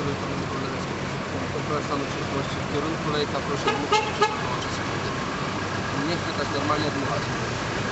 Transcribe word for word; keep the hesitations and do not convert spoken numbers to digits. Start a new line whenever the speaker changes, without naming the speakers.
jeżeli Pan w ogóle kontrola stanu przyszłości w kierunku lejka, proszę dmuchać, czy to czasu. Nie chwytać, normalnie dmuchać.